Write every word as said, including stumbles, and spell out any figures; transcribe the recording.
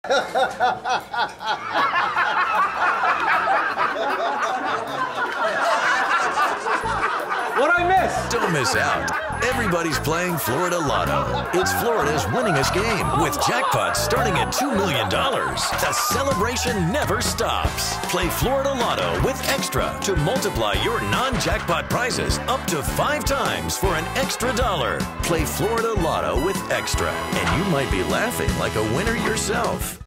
What'd I miss? Don't miss out. Everybody's playing Florida Lotto. It's Florida's winningest game with jackpots starting at two million dollars. The celebration never stops. Play Florida Lotto with Extra to multiply your non-jackpot prizes up to five times for an extra dollar. Play Florida Lotto with Extra, and you might be laughing like a winner yourself.